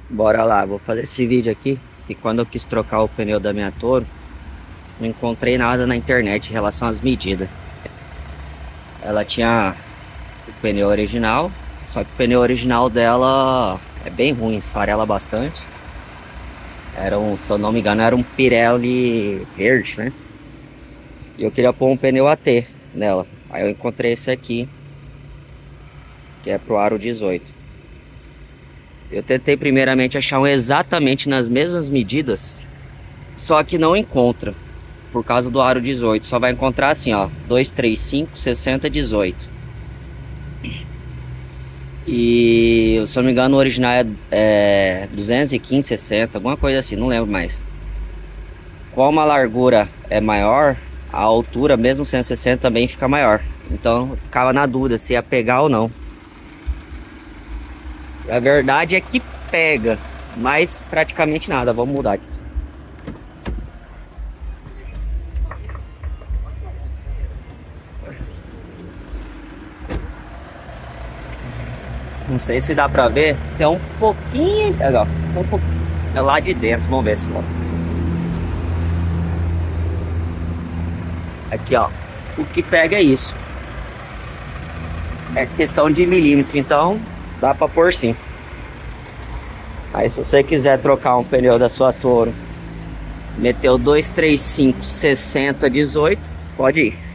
Bora lá, vou fazer esse vídeo aqui. Que quando eu quis trocar o pneu da minha Toro, não encontrei nada na internet em relação às medidas. Ela tinha o pneu original, só que o pneu original dela é bem ruim, esfarela bastante. Se eu não me engano, era um Pirelli verde, né? E eu queria pôr um pneu AT nela. Aí eu encontrei esse aqui, que é pro aro 18. Eu tentei primeiramente achar um exatamente nas mesmas medidas, só que não encontra, por causa do aro 18. Só vai encontrar assim, ó, 235, 60, 18. E, se eu não me engano, o original é 215, 60, alguma coisa assim, não lembro mais. Como a largura é maior, a altura, mesmo 160, também fica maior. Então, eu ficava na dúvida se ia pegar ou não. A verdade é que pega, mas praticamente nada. Vamos mudar aqui. Não sei se dá pra ver. Tem um pouquinho. Legal. É lá de dentro. Vamos ver se volta. Aqui, ó. O que pega é isso. É questão de milímetros. Então, dá pra pôr sim. Aí, se você quiser trocar um pneu da sua Toro, meteu 235, 60, 18, pode ir.